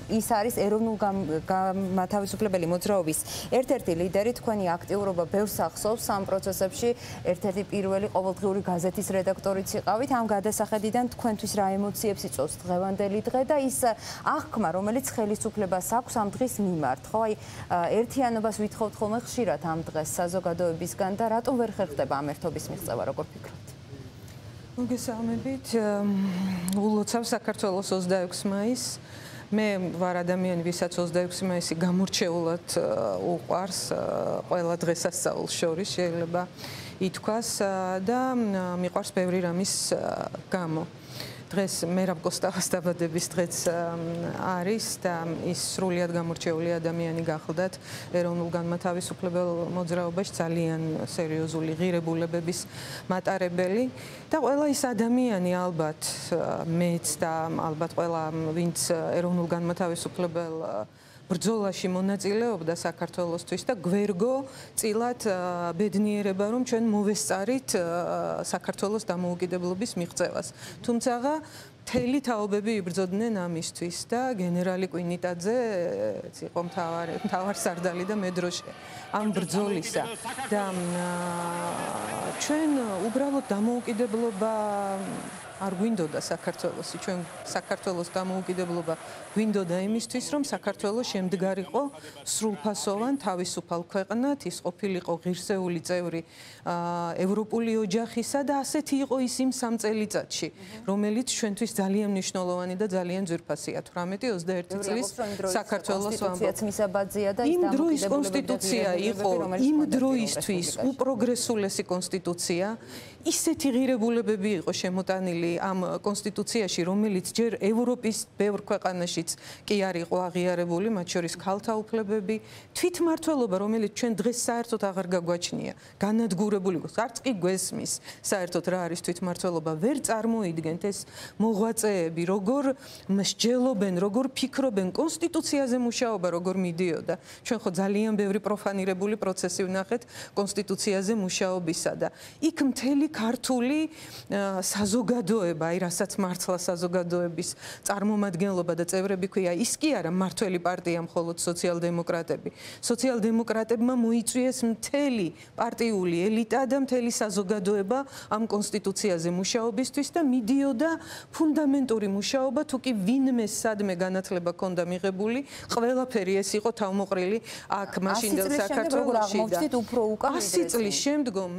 ის არის ეროვნულ თავისუფლებელი მოძრაობის ერთ-ერთი ლიდერი, თქვენი აქტიურობა ბევრს ახსოვს ამ პროცესებში, ერთ-ერთი პირველი ყოველდღიური გაზეთის რედაქტორიც იყავით. ამ გადასახედიდან თქვენთვის რა ემოციებს იწვევს დღევანდელი დღე და ის აღქმა, რომელიც ხელისუფლებას აქვს ამ დღის მიმართ, ხო? აი, ერთიანობას ვითხოვთ ხოლმე ხშირად ამ დღეს საზოგადოებისგან და რატომ ვერ ხერხდება ამ ერთობის მიღწევა, როგორ ფიქრობთ? მოგესალმებით. ულოცავ საქართველოს 26 მაისს. მე ვარ ადამიანი, ვისაც 26 მაისი გამორჩეულად უყვარს ყველა დღესასწაულს შორის, შეიძლება ითქვას და მიყვარს ბევრი რამის გამო. დღეს მერაბ კოსტავას დაბადების დღეც არის და ის სრულიად გამორჩეული ადამიანი გახლდათ ეროვნულ განმათავისუფლებელ მოძრაობაში ძალიან სერიოზული ღირებულებების მატარებელი და ყველა ის ადამიანი ალბათ მეც და ალბათ ყველა ვინც ეროვნულ განმათავისუფლებელ ბრძოლაში მონაწილეობდა საქართველოსთვის და გვერგო წილად ბედნიერება რომ ჩვენ მოვესწარით საქართველოს დამოუკიდებლობის მიღწევას. თუმცა მთელი თაობები იბრძოდნენ ამისთვის და გენერალი კვინიტაძე იყო მთავარსარდალი და მე დროშე ამ ბრძოლისა და ჩვენ უბრალოდ დამოუკიდებლობა არ გვინდოდა საქართველოსი, ჩვენ საქართველოს დამოუკიდებლობა გვინდოდა იმისთვის, რომ საქართველოს შემდგარიყო სრულფასოვან თავისუფალ ქვეყნად, ის ყოფილიყო ღირსეული წევრი ევროპული ოჯახისა და ასეთი იყო ის იმ 3 წელიწადში, რომელიც ჩვენთვის ძალიან მნიშვნელოვანი და ძალიან ძვირფასია. 18-21 წლის საქართველოს მისაბაძია და იმ დროის კონსტიტუცია იყო იმ დროისთვის უპროგრესულესი კონსტიტუცია, ისეთი ღირებულებები იყო შემოტანილი ამ კონსტიტუციაში, რომელიც ჯერ ევროპის ბევრ ქვეყანაშიც კი არ იყო აღიარებული, მათ შორის ქალთა უფლებები, თვითმმართველობა, რომელიც ჩვენ დღეს საერთოდ აღარ გაგვაჩნია, განადგურებული იყო, არც კი გვესმის საერთოდ რა არის თვითმმართველობა, ვერ წარმოიდგენთ ეს მოღვაწეები, როგორ მსჯელობენ, როგორ ფიქრობენ, კონსტიტუციაზე მუშაობა როგორ მიდიოდა. ჩვენ ხო ძალიან ბევრი პროფანირებული პროცესი ვნახეთ კონსტიტუციაზე მუშაობისა და იქ მთელი ქართული საზოგადოება, აი რასაც მართლა საზოგადოების წარმომადგენლობა და წევრები ქვია, ის კი არა მართველი პარტია მხოლოდ სოციალ-დემოკრატები. სოციალ-დემოკრატებმა მოიწვიეს მთელი პარტიული ელიტა და მთელი საზოგადოება ამ კონსტიტუციაზე მუშაობისთვის და მიდიოდა ფუნდამენტური მუშაობა, თუ კი ვინმე სადმე განათლება ჰქონდა მიღებული, ყველაფერი ეს იყო თავმოყრილი აქ მაშინდელ საქართველოში და 100 წლის შემდგომ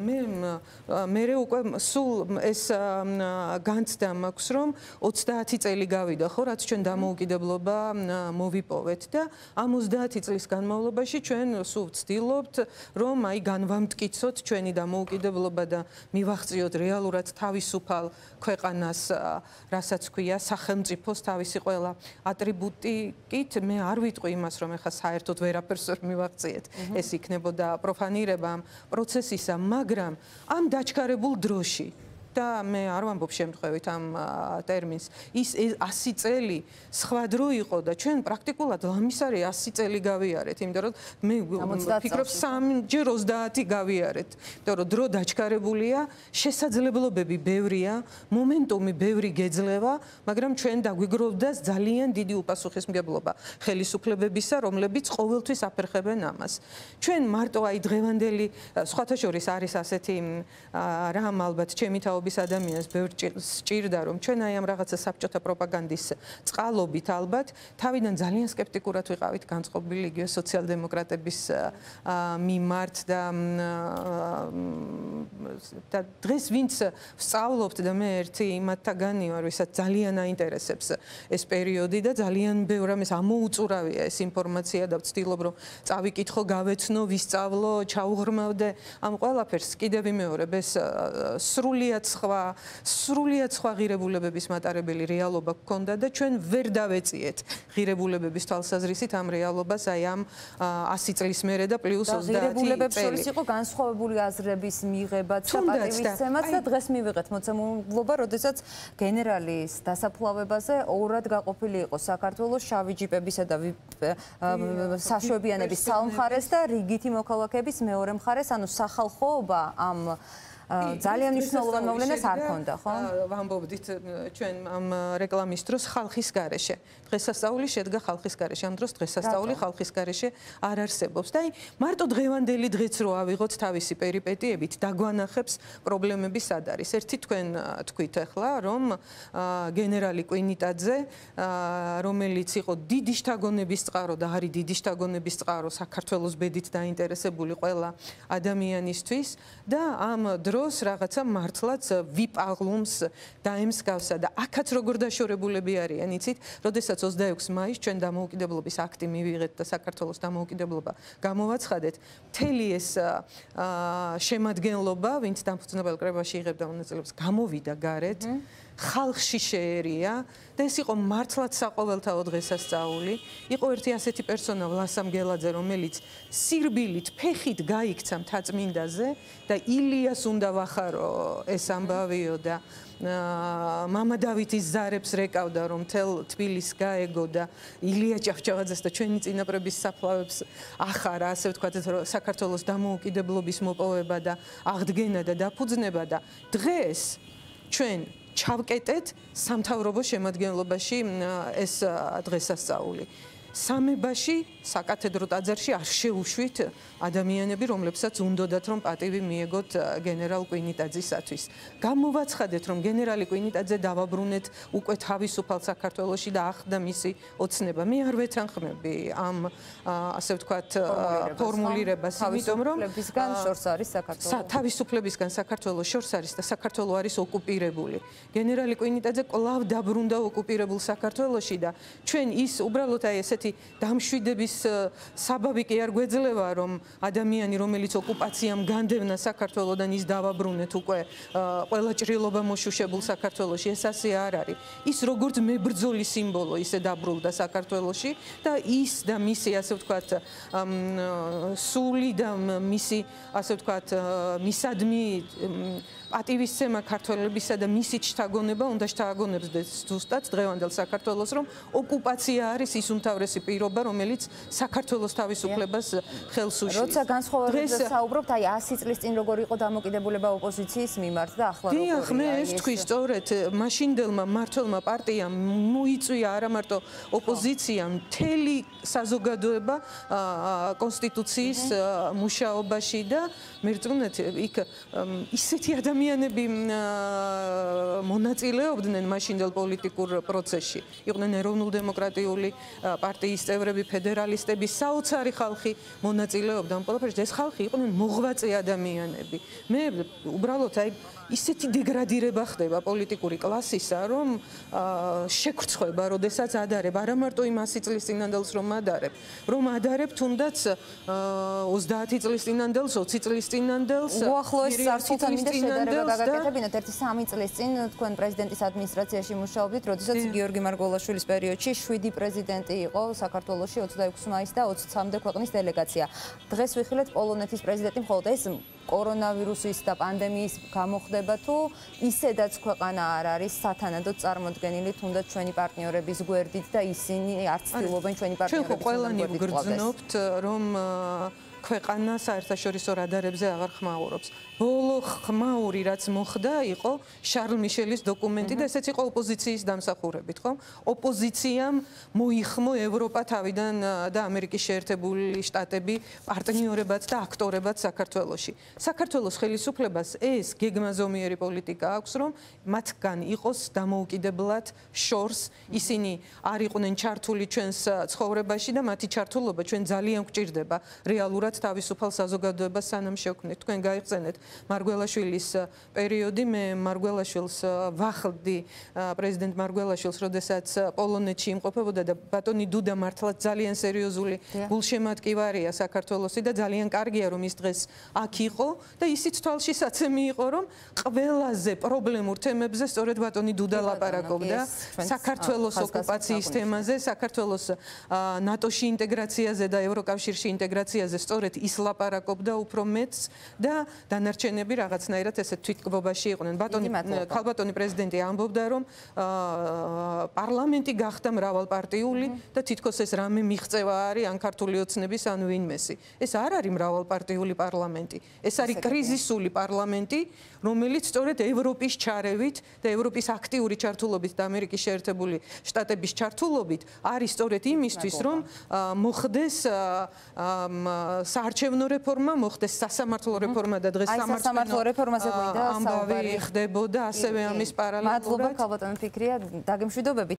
მე უკვე სულ ეს განცდა მაქვს, რომ 30 წელი გავიდა, ხო, რაც ჩვენ დამოუკიდებლობა მოვიპოვეთ და ამ 30 წლის განმავლობაში ჩვენ სულ ვცდილობთ, რომ აი განვამტკიცოთ ჩვენი დამოუკიდებლობა და მივაღწიოთ რეალურად თავისუფალ ქვეყანას, რასაც ქვია სახელმწიფოს თავისი ყველა ატრიბუტით. მე არ ვიტყვი იმას, რომ ეხლა საერთოდ ვერაფერს ვერ მივაღწიეთ. ეს იქნებოდა პროფანირება ამ პროცესისა, მაგრამ ამ დაჩქარებულ დროში და მე არ ვამბობ შემთხვევით ამ ტერმინს, ის 100 წელი სხვა დრო იყო და ჩვენ პრაქტიკულად ლამისარი 100 წელი გავიარეთ, იმიტომ რომ მე ვფიქრობ 3-ჯერ 30 გავიარეთ, იმიტომ რომ დრო დაჩქარებულია, შესაძლებლობები ბევრია, მომენტუმი ბევრი გეძლევა, მაგრამ ჩვენ დაგვიგროვდა ძალიან დიდი უპასუხისმგებლობა ხელისუფლებებისა, რომლებიც ყოველთვის აფერხებენ ამას. ჩვენ მარტო აი დღევანდელი სხვათა შორის არის ასეთი რამ ალბათ ჩემი ადამიანს ბევრ სჭირდა, რომ ჩვენ აი ამ რაღაცა საბჭოთა პროპაგანდის წყალობით ალბათ თავიდან ძალიან სკეპტიკურად ვიყავით განწყობილი იგივე სოციალ-დემოკრატების მიმართ და დღეს ვინც ვსწავლობთ და მე ერთი იმათაგანი ვარ, ვისაც ძალიან აინტერესებს ეს პერიოდი და ძალიან ბევრ ამას ამოუწურავია ეს ინფორმაცია და ვცდილობ რომ წავიკითხო, გავეცნო, ვისწავლო, ჩაუღრმავდე ამ ყველაფერს. კიდევ ვიმეორებ, ეს სრულიად სხვა ღირებულებების მატარებელი რეალობა გქონდა და ჩვენ ვერ დავეწიეთ ღირებულებების თვალსაზრისით ამ რეალობას აი ამ 100 წლის მერე და პლუს 30 წელი. ღირებულებებს შორის იყო განსხვავებული აზრების მიღებაც და პატივისცემაც და დღეს მივიღეთ მოცემულობა, როდესაც გენერალის დასაფლავებაზე ორად გაყოფილი იყო საქართველოს შავი ჯიპებისა და საშვებიანების სალ მხარეს და რიგითი მოქალაქეების მეორე მხარეს, ანუ სახალხოობა ამ ძალიან მნიშვნელოვან მოვლენას არ ქონდა, ხო? ვამბობდით ჩვენ ამ რეკლამის დროს ხალხის გარეშე. დღესასწაული შედგა ხალხის გარეშე. ამ დროს დღესასწაული ხალხის გარეშე არ არსებობს. და მარტო დღევანდელი დღეც რო ავიღოთ თავისი პერიპეტიებით, დაგვანახებს პრობლემები სად არის. ერთი თქვენ თქვით ახლა, რომ გენერალი კვინიტაძე, რომელიც იყო დიდი შთაგონების წყარო და არის დიდი შთაგონების წყარო საქართველოს ბედით დაინტერესებული ყველა ადამიანისთვის და ამ დროს რაღაცა მართლაც ვიპაღლუმს დაემსგავსა და აქაც როგორ დაშორებულები არიან, იცით, როდესაც 26 მაისს ჩვენ დამოუკიდებლობის აქტი მივიღეთ და საქართველოს დამოუკიდებლობა გამოვაცხადეთ, მთელი ეს შემადგენლობა, ვინც დამფუძნებელ კრებაში იღებდა მონაწილეობას, გამოვიდა გარეთ, ხალხში შეერია და ეს იყო მართლაც საყოველთაო დღესასწაული. იყო ერთი ასეთი პერსონა ვლასა მგელაძე, რომელიც სირბილით, ფეხით გაიქცა მთაწმინდაზე და ილიას უნდა ვახარო ეს ამბავიო და მამა დავითის ზარებს რეკავდა, რომ მთელ თბილისს გაეგო და ილია ჭავჭავაძეს და ჩვენი წინაპრების საფლავებს ახარა, ასე ვთქვათ, საქართველოს დამოუკიდებლობის მოპოვება და აღდგენა და დაფუძნება და დღეს ჩვენ ჩავკეტეთ სამთავრობო შემადგენლობაში ეს დღესასწაული. სამებაში, საკათედრო ტაძარში არ შეუშვით ადამიანები, რომლებსაც უნდოდათ, რომ პატივი მიეგოთ გენერალ კვინიტაძისათვის. გამოვაცხადეთ, რომ გენერალი კვინიტაძე დავაბრუნეთ უკვე თავისუფალ საქართველოში და ახდა მისი ოცნება. მე არ ვეთანხმები ამ ასე ვთქვათ ფორმულირებას, იმიტომ რომ თავისუფლებისგან საქართველოს შორს არის და საქართველო არის ოკუპირებული. გენერალი კვინიტაძე კვლავ დაბრუნდა ოკუპირებულ საქართველოში და ჩვენ ის უბრალოდ აი ესეთი დამშვიდების საბაბი კი არ გვეძლევა, რომ ადამიანი, რომელიც ოკუპაციამ განდევნა საქართველოდან, ის დავაბრუნეთ უკვე ყველა ჭრილობა მოშუშებულ საქართველოში. ეს ასე არ არის. ის როგორც მებრძოლი სიმბოლო ისე დაბრუნდა საქართველოში და ის და მისი ასე ვთქვათ სული და მისი ასე ვთქვათ მისადმი პატივისცემა ქართველებისა და მისი შთაგონება უნდა შთაგონებდეს ზუსტად დღევანდელ საქართველოს, რომ ოკუპაცია არის ის უმთავრესი პირობა, რომელიც საქართველოს თავისუფლებას ხელს უშლის. როცა განსხვავებებზე საუბრობთ, აი 100 წლის წინ როგორ იყო დამოკიდებულება ოპოზიციის მიმართ და ახლა როგორია? დიახ, მე ეს თქვი სწორედ მაშინდელმა მმართველმა პარტიამ მოიწვია არა მარტო ოპოზიციამ, მთელი საზოგადოება კონსტიტუციის მუშაობაში და მერწმუნეთ იქ ისეთი ადამიანები მონაწილეობდნენ მაშინდელ პოლიტიკურ პროცესში. იყვნენ ეროვნულ-დემოკრატიული პარტიის წევრები, ფედერალისტები, საოცარი ხალხი მონაწილეობდა ამ ყველაფერში. ეს ხალხი იყვნენ მოღვაწე ადამიანები. მე უბრალოდ აი ისეთი დეგრადირება ხდება პოლიტიკური კლასისა, რომ შეგვრცხვება, როდესაც ადარებ, არა მარტო იმ 100 წლის წინანდელს რომ ადარებ, თუნდაც 30 წლის წინანდელს, 20 წლის წინანდელს, უახლოეს წარსულთან მინდა შედარება გაგაკეთებინათ. ერთი 3 წლის წინ თქვენ პრეზიდენტის ადმინისტრაციაში მუშაობდით, როდესაც გიორგი მარგველაშვილის პერიოდში 7 პრეზიდენტი იყო საქართველოში, 26 მაისს და 23-მდე ქვეყნის დელეგაცია. დღეს ვიხილეთ პოლონეთის პრეზიდენტი, მხოლოდ ეს კორონავირუსის და პანდემიის გამო ხდება თუ ისედაც ქვეყანა არ არის სათანადოდ წარმოდგენილი თუნდაც ჩვენი პარტნიორების გვერდით და ისინი არ ცდილობენ ჩვენი პარტნიორების ყველანი ვგრძნობთ, რომ ქვეყანა საერთაშორისო რადარებზე აღარ ხმაურობს. ბოლო ხმაური რაც მოხდა იყო შარლ მიშელის დოკუმენტი და ესეც იყო ოპოზიციის დამსახურებით, ხო? ოპოზიციამ მოიხმო ევროპა თავიდან და ამერიკის შეერთებული შტატები პარტნიორებად და აქტორებად საქართველოში. საქართველოს ხელისუფლებას ეს გეგმაზომიერი პოლიტიკა აქვს, რომ მათგან იყოს დამოუკიდებლად შორს, ისინი არ იყვნენ ჩართული ჩვენს ცხოვრებაში და მათი ჩართულობა ჩვენ ძალიან გვჭირდება რეალურად თავისუფალ საზოგადოებას სანამ შევქმნით. თქვენ გაიხსენეთ მარგველაშვილის პერიოდი, მე მარგველაშვილს ვახლდი, პრეზიდენტ მარგველაშვილს, როდესაც პოლონეთში იმყოფებოდა და ბატონი დუდა მართლაც ძალიან სერიოზული გულშემატკივარია საქართველოსი და ძალიან კარგია რომ ის დღეს აქ იყო და ისიც თვალშისაცემი იყო, რომ ყველაზე პრობლემურ თემებზე სწორედ ბატონი დუდა ლაპარაკობდა, საქართველოს ოკუპაციის თემაზე, საქართველოს ნატოში ინტეგრაციაზე და ევროკავშირში ინტეგრაციაზე. სწორედ ის ლაპარაკობდა უფრო მეტს და დანარჩენები რაღაცნაირად ესე თვითკბობაში იყვნენ. ქალბატონი პრეზიდენტი ამბობდა, რომ პარლამენტი გახდა მრავალპარტიული და თითქოს ეს რამე მიღწევა არის ან ქართული ოცნების ან ვინმესი. ეს არ არის მრავალპარტიული პარლამენტი. ეს არის კრიზისული პარლამენტი, რომელიც სწორედ ევროპის ჩარევით და ევროპის აქტიური ჩართულობით და ამერიკის შეერთებული შტატების ჩართულობით არის სწორედ იმისთვის, რომ მოხდეს საარჩევნო რეფორმა, მოხდეს სასამართლო რეფორმა და დღეს სამართლო რეფორმაზე გვინდა ამბავი ხდებოდა ასევე ამის პარალელურად. მადლობა ქალბატონ ფიქრია, დაგემშვიდობებით.